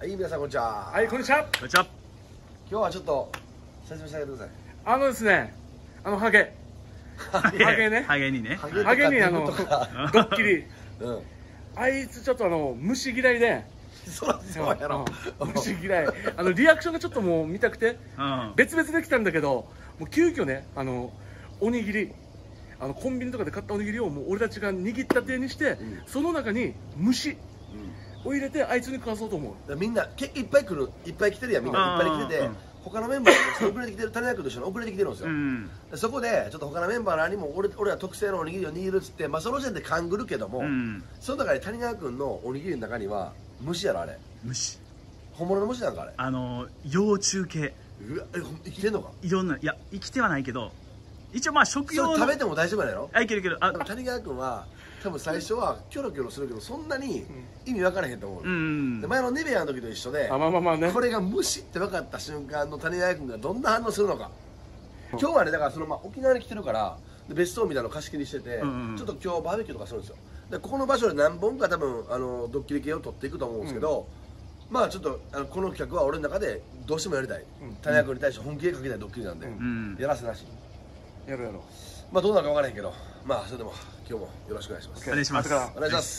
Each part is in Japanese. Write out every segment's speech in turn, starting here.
はい、皆さんこんにちは。 はい、こんにちは。 こんにちは。 今日はちょっと説明してあげてくださですね、ハゲね。 ハゲにね。 い。 ハゲにドッキリ。 うん。 あいつちょっと虫嫌いで。 そうやろ。 虫嫌い。リアクションがちょっともう見たくて、別々できたんだけど、もう急遽ね、おにぎり。コンビニとかで買ったおにぎりをもう俺たちが握った手にして、その中に虫を入れてあいつに食わそうと思う。 みんないっぱい来てるやん。みんないっぱい来てて、他のメンバーが遅れてきてる、種明君と一緒に遅れてきてるんですよ。そこでちょっと他のメンバーにも俺は特製のおにぎりを握るっつって、まあその時点で勘ぐるけども、その中で谷川君のおにぎりの中には虫やろあれ。 虫。 本物の虫なんかあれ。 幼虫系。 うわ、生きてんのか。 いろんな、いや生きてはないけど、一応まあ食用の。 食べても大丈夫やろ。 いけるいける。 谷川君は多分最初はキョロキョロするけどそんなに意味分からへんと思う。で前のネベアの時と一緒で、これが虫って分かった瞬間の谷川君がどんな反応するのか。今日はね、だから沖縄に来てるから別荘みたいなの貸し切りしてて、ちょっと今日バーベキューとかするんですよ。でここの場所で何本か多分ドッキリ系を撮っていくと思うんですけど、まあちょっとこの企画は俺の中でどうしてもやりたい、谷川君に対して本気でかけたいドッキリなんで、やらせなし。やろう。まあどうなるか分からへんけど、まあそれでも今日もよろしくお願いします。 お願いします。 お願いします。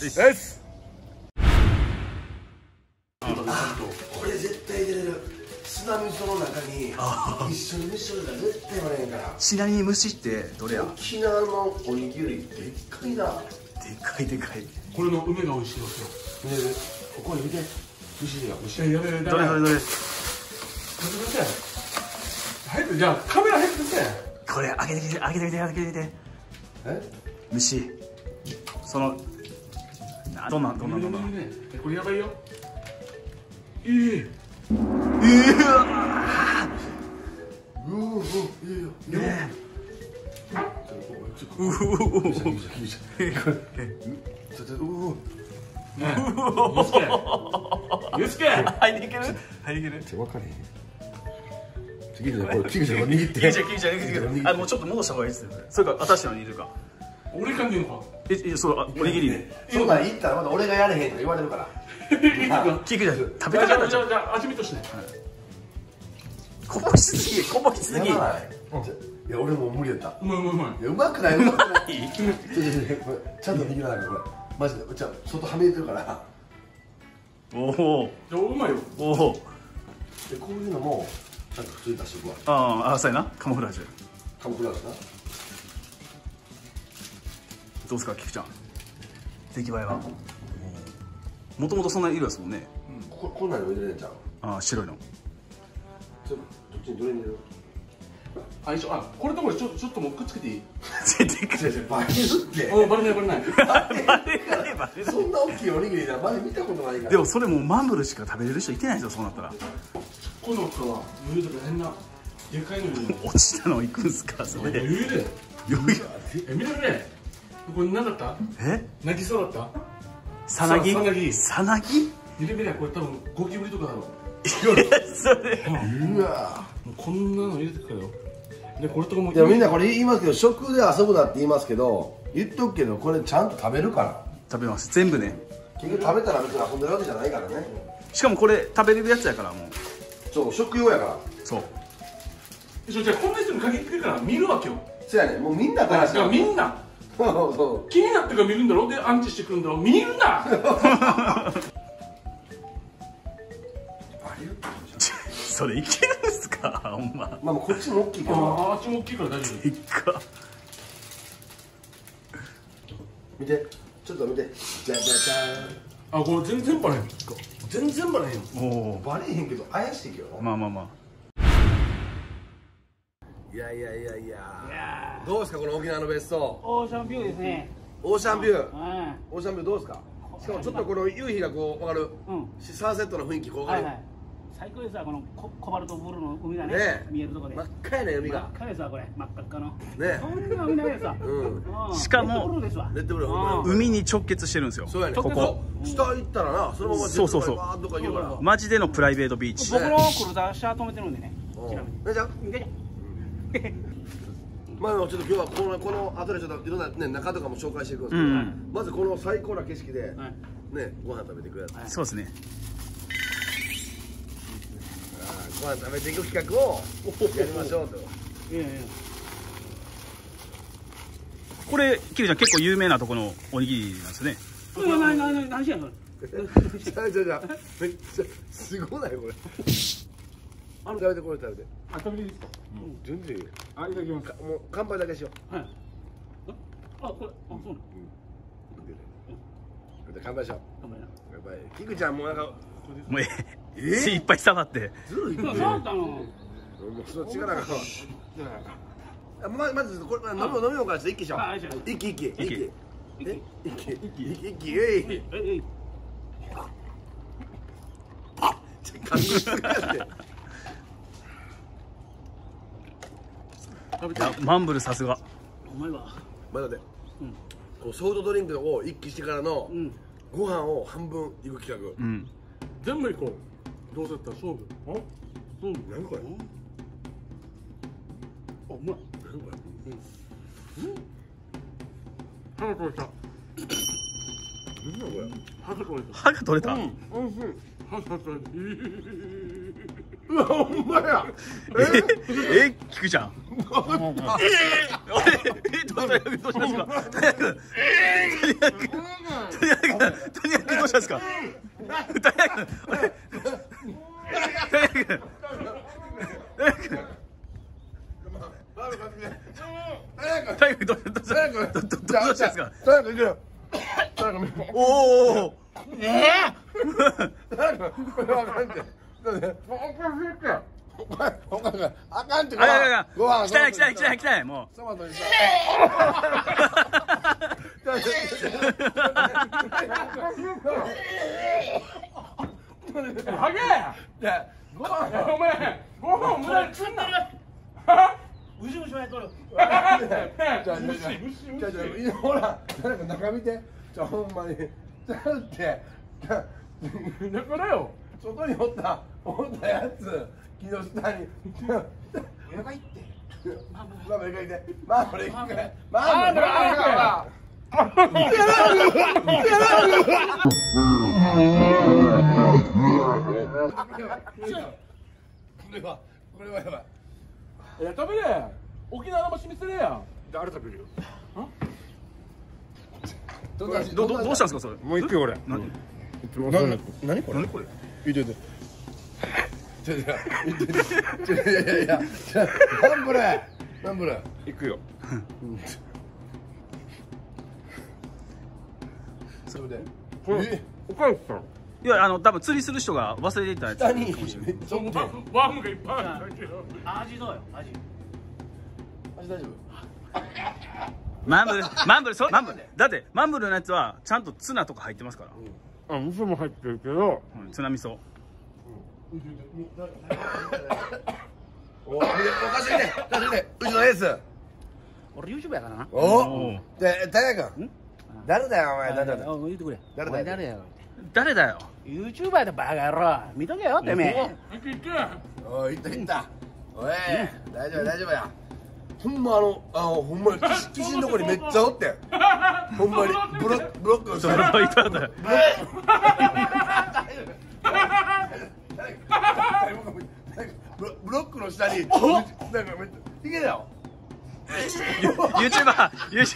これ絶対出れる。砂味噌の中に一緒に飯を入れたら絶対割れへんから。 ちなみに虫ってどれや。 沖縄のおにぎりでっかいな。 でかいでかい。 これの梅が美味しいですよ。ここに見て。虫が虫。 どれ。早くじゃあカメラ早く出せ。 これ開けてみて。虫。どんなん。これやばいよ。 ユースケ。 はいでいける。 分かれへん。キクちゃん握って。 もうちょっと戻した方がいいですよ。それか私のにいるか。 俺かんでんのか。 おにぎりで。 そうだ、言ったらまだ俺がやれへんとか言われるから。 キクちゃん食べたかったじゃん。 じゃあ味見としてね。 こぼしすぎ。 いや俺もう無理やった。 うまい。 うまくない。ちゃんと握らないこれ。マジでじゃ外はみ出てるから。 うまいよ。 でこういうのもちゃんと普通に出していくわ。 そうやな。カモフラージュな。どうですか、キクちゃん。出来栄えは。もともとそんな色ですもんね。 こんなの入れれんじゃん。 白いの。 どっちにどれに入れる？ これとこれちょっともうくっつけていい？ バレるって。 バレない。 そんな大きいおにぎりだ、まだ見たことないから。 でもそれもうマンブルしか食べれる人いてないですよ、そうなったら。 この子は余裕とか変なでかいのに落ちたの行くんすか、それ。 余裕で。見てくれ。これ何だった？泣きそうだった？ さなぎ？ 見てみれ、これ多分ゴキブリとかだろ。 それ。 うわ。 こんなの入れてくからよ。でこれとかも。 いやみんなこれ言いますけど、食で遊ぶなって言いますけど、言っとくけどこれちゃんと食べるから。 食べます。全部ね。 結局食べたら別に遊んでるわけじゃないからね。 しかもこれ食べれるやつやからもう。 そう、食用やから。 そう。 じゃあこんな人に限ってるから見るわけよ。 そうやね、もうみんなから。 みんな。気になってから見るんだろ。でアンチしてくるんだろ。見るな。 それいけるんですか、ほんま。 まあこっちも大きいけど。 あっちも大きいから大丈夫。 でっか。 見て、ちょっと見て。じゃこれ全然バレへん。全然バレへんよ。 バレへんけど怪しいけど。 まあ。 いや。どうですかこの沖縄の別荘。 オーシャンビューですね。 オーシャンビューどうですか。しかもちょっとこの夕日がこう分かる。サンセットの雰囲気こう分かる。 最高ですわ、このコバルトブルーの海がね、見えるとこで。 真っ赤やね、海が。 真っ赤ですわ、これ、真っ赤の。 ね。 そんな海ないですわ。 しかも、 レッドブル海に直結してるんですよ。 そうやね。 ここ。 下行ったらな、そのまま。 そう。マジでのプライベートビーチ。 僕のクルーザー車止めてるんでね。ちなみに。 まあちょっと今日はこの後でちょっといろんなね中とかも紹介していくんですけど、まずこの最高な景色でねご飯食べてくれる。 そうですね。 ご飯食べていく企画をやりましょうと。 これキクちゃん結構有名なとこのおにぎりなんですね。 何しやんそれ。 じゃめっちゃすごないこれ。食べてこれ食べて。 あ、食べていいですか。 全然いいよ。 あ、いただきます。 もう乾杯だけしよう。 はい。あ、これ、あ、そうなの。 乾杯しよう。 乾杯な。 乾杯。キクちゃんもうなんか。 もういっぱい触って。 ずるいね。 触ったの。 もうその力が。まずこれ飲み物からして一気しよう。一気。 マンブルさすが。 お前は。 まだで。ソフトドリンクを一気してからのご飯を半分いく企画。 全部いこう。どうせだったら勝負。 何これ。 お前。 歯が取れた。 歯が取れた。 うわ、ほんまや。 キクちゃん。どうしたんですか。とにかくどうしたんですか。おお。 あかんって。 ご飯汚いもう。 ハゲ。お前ご飯無駄にすんな。 うしうしやっとる。 ほら、中見て。ほんまに。ちゃうって。 だからよ。 外におったやつ。木の下に。 上がいって。 ママ行って。ママ行って。マこれはやばい。 いや食べれ。沖縄のまし見せれや。 誰食べるよ。 どうしたんですかそれ。 もう行くよ俺。 何これ。見てて。いやなんこれ。 行くよ。 それで。 お母さん。 いや多分釣りする人が忘れていたやつ。 下にワームがいっぱいある。 味どうよ味。 味大丈夫。 マンブルだってマンブルのやつはちゃんとツナとか入ってますから。 味噌も入ってるけどツナ味噌。 おかしいねうちのエース。 俺 YouTube やからな。 おで大河君誰だよお前。 言ってくれ。 誰だよ。 YouTuber でバカ野郎見とけよてめえ。 おい行ったおい大丈夫や。ほんまほんまに岸のとこにめっちゃおってほんまにブロックの下にブロックの下になんかめっちゃいけだよ。 YouTuber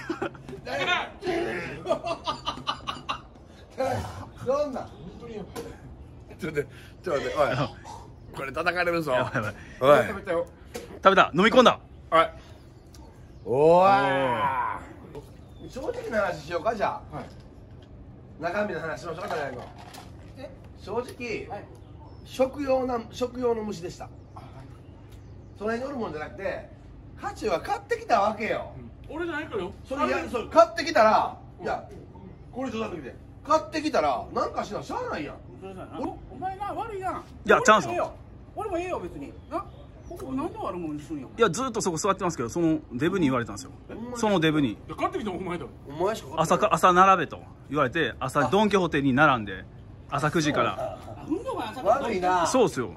どんなちょっと待っておいこれ叩かれるぞ。おい食べたよ。 食べた。飲み込んだ。 はい。 おー正直な話しようか。じゃあ中身の話しましょうか。正直食用の虫でした。それにおるもんじゃなくてハチは買ってきたわけよ。 俺じゃないからよ。 それ買ってきたらいやこれちょっと待ってきて買ってきたらなんかしなしゃあないやん。 お前な悪いな。 いやチャンス。 俺もええよ別にな。ここなんで悪者にするんよ。 いやずっとそこ座ってますけどそのデブに言われたんですよ。そのデブに買ってきたお前だ。 お前しか買ってない。 朝並べと言われて朝ドン・キホーテに並んで朝9時から。 悪いな。 そうっすよ。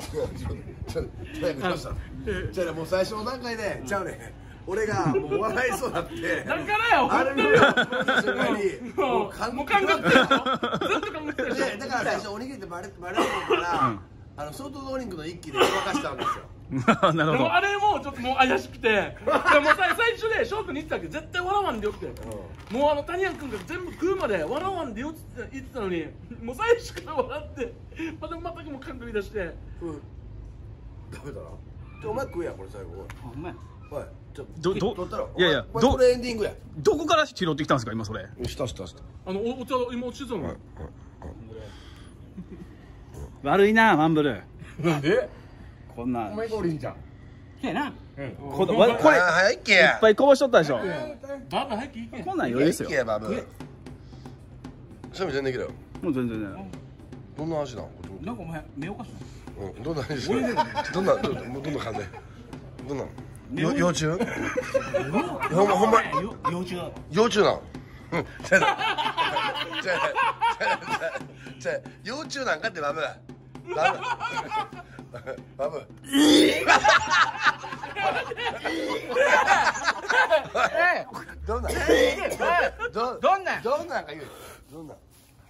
じゃあもう最初の段階でちゃうね。俺がもう笑いそうになってだからよ。 あれ見るもう感覚ってずっと考えてる。 だから最初おにぎりってバレるからソフトドリンクの一気で乾かしたわけですよ。 なるほど。 でもあれもちょっともう怪しくて、でも最初で翔くんに言ってたけど絶対笑わんでよって、もう谷谷君が全部食うまで笑わんでよって言ってたのに、もう最初から笑ってまた全くもう感動い出して、 食べたらお前食うやんこれ最後。 お前おいちょっど取ったら、 いやいやこれエンディングや。 どこから拾ってきたんですか今それ。 したお茶今落ちてたの。 悪いなマンブル。 なんでこんなお前がおりんじゃん。 せやな。 これ早いっけや。 いっぱいこぼしとったでしょ。 バブ早く行け。 こんなん余裕ですよ。 早いっけやバブ。趣味全然できるよ。 もう全然ね。 どんな味なん？ なんかお前目おかしいな。 どんな味？どんな感じ？どんな？幼虫？ほんま幼虫なん？幼虫なんかってバブ。バブ。どんなんか言う。どんなん？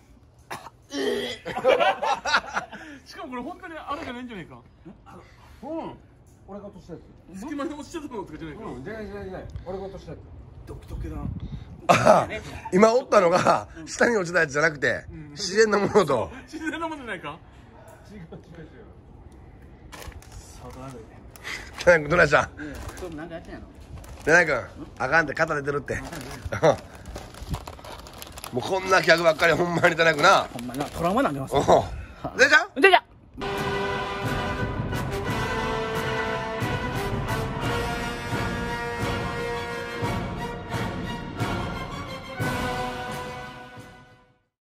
しかもこれ本当にあれじゃないんじゃないか。 俺が落としたやつ。 隙間に落ちてたのとかじゃないか。 じゃない俺が落としたやつ。 ドキドキだ。 今おったのが下に落ちたやつじゃなくて自然なものと。 自然なものじゃないか。 田中君どないした？ なんかやってんやろ。 田中君あかんって肩出てるって。もうこんな客ばっかりほんまに田中君な。 ほんまなトラウマなんでます。 おう。出ちゃう？ 出ちゃう。